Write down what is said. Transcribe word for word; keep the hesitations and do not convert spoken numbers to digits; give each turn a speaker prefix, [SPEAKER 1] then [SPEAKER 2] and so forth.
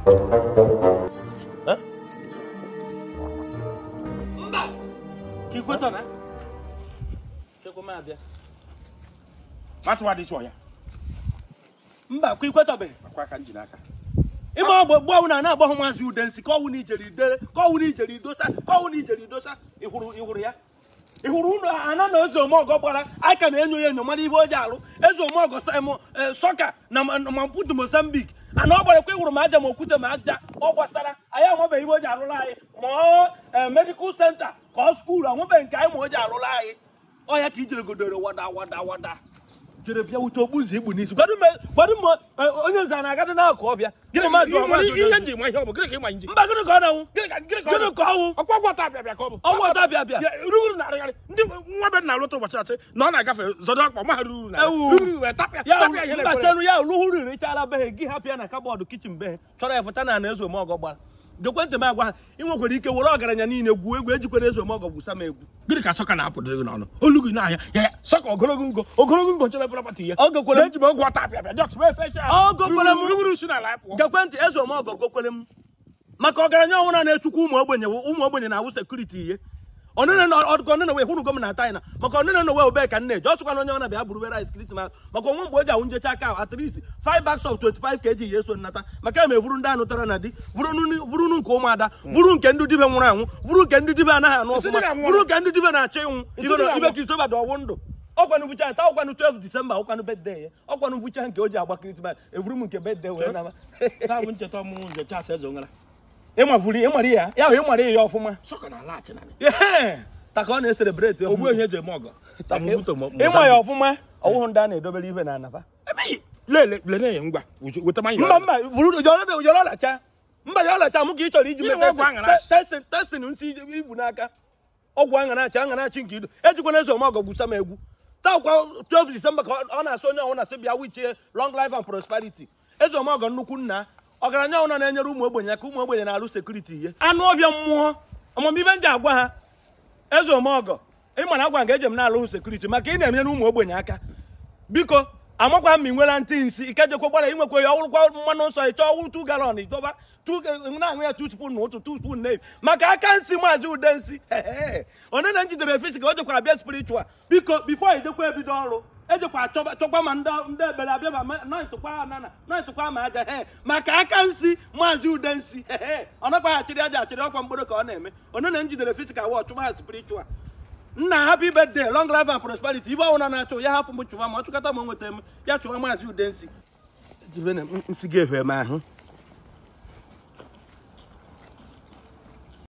[SPEAKER 1] Eh? Mba. Ki kweto na? Cheko ma bia. Matu wa di so ya. Mba, ki kweto be. Akwa ka njina aka. Ima ogbo gbo na na agbo Maazi udensi ko wu ni jeri dere, ko wu ni jeri dosa, ko wu ni jeri dosa. Ihuru ihuru ya. Ihuru no ana na ozo mo ogo gbara. Ai ka na enyo ye enyo mara ibe o ji aru. Ezo mo ogo soccer na Mmadu Mozambique. Ana ogbara kwe ihuru ma aja mo okute ma aja. O gbasara. Aya mo be ibe o ji aru lai. Mo medical center, ko school, awon be nke ai mo o ji aru lai. O ya ki jere godoro wada wada wada. Jere bia wuto bunzi igbu n'isi. Gbadu me, gbadu mo onye nza na agadi na akọ bia. Gịnị ma do ma do. Ihe nji ma ihe ọ bụ gịnị ka ịma nji. Mba gịnị ka ọ na-awụ. Gịnị ka gịnị ka ọ. Gịnị ka ọ wụ. Ọkwa gwọta bịa bịa ka ọ bụ. Ọ gwọta bịa bịa. Ruru na arịgharị. Ndị nwa be na lụtụ ụbọchị atị na ọ na-agafe zọdọ akpa ma ruru na. Ruru wee tapịa. Tapịa ihe na-ekwere. Mba ya ruhuru richara be gị hapịa na kabọọdụ kitchen be. Chọrọ efụta na na-ezo m ọgọ gbara. Gekwentị m agwa ha inwekwara ike were ọgaranya niile gwuo egwu ejikwere ezo m ọgọ gwusa m egwu. Gịnị ka sọka na-apụdịrị gị n'ọnụ? Olu gị n'ahịa ya sọka ogologo ngo ogologo ngo chebe property ya. Ogokwere eji m ogwu ọta apịa apịa jọks mee fecha. Ogokwere m ruru si na ala pụọ. Gekwentị ezo m ọgọ gokwere m. Maka ọgaranya ọhụrụ na-echukwu ụmụ ogbenye ụmụ ogbenye na-awụ security ihe. Onene na ọdụkọ onene we hụrụ gọm na China maka onene na we obe ka nne jọsụkwa na onye ọ na-abịa buru rice Christmas maka onwe mgbe o ji ahụ njecha aka at least five bags of twenty-five kilograms yeso nnata maka eme vuru ndị anụ tara na di vuru nke ụmụada vuru nke ndị dibe nwụrụ anwụ vuru nke ndị dibe anaghị anụ ọfụma vuru nke ndị dibe na-achọ ịnwụ ibe ka isoba dị ọwụ ndụ ọkwanu vucha ta ọkwanu twelve December ọkwanu birthday ya ọkwanu vucha nke o ji agba Christmas evuru m nke birthday wee nama ta bụ ncheta ọmụmụ njecha asa eze ngara ịma vuri ịmari ya ya ịmari ya ọfụma sọka na ala achị na taka ọ na-celebrate ogbu ihe je mogo ịma ya ọfụma ọwụhụ ndị a na-edobere ibe na anaba lele lele ya ngwa weta ma mba mba vuru jọrọ be jọrọ lacha mba ya lacha mụ ka ị chọrọ iji mee testing testing nsi ibu n'aka ọgwụ aṅara acha aṅara achi nke ido ejikwana ezo mogo gwusa m egwu taa kwa twelve December ka ọ na-asị onye ọhụrụ na-asị bịa wichie long life and prosperity ezo mogo nnukwu nna ọgaranya ọhụrụ na-enyere ụmụ ogbenye aka ụmụ ogbenye na-alụ security ihe anụ ọbịa mmụọ ọmụmibe ndị agwa ha ezo mogo ịma na agwa nga ejem na-alụ security maka ị na-enyere ụmụ ogbenye aka biko amakwa m nwere ntị nsi ikejekwa gbara inwekwa ya ọwụrụkwa mmanụ nsọ ịchọ ọwụrụ two gallon ịdọba na-aṅụ ya two spoon na otu two spoon na maka aka nsi Maazi udensi onye na njidere fisi ka o jekwa abịa spiritual biko before ejekwa ebido ọrụ ejekwa chọkwa ma ndị ebere abịa ma na-etụkwa anana na-etụkwa ma aja he maka aka nsi Maazi udensi ọ nakwa achịrị aja achịrị ọkwa mkpụrụ ka ọ na-eme onye na njidere fisi ka wọ chụba ha spiritual nna happy birthday long life and prosperity ibe ọwụna na-achụ ya hapụ m chụwa ma ọ chụkata ma o nweta m ya chụwa Maazi udensi jibe na nsi ga-efe m ahụ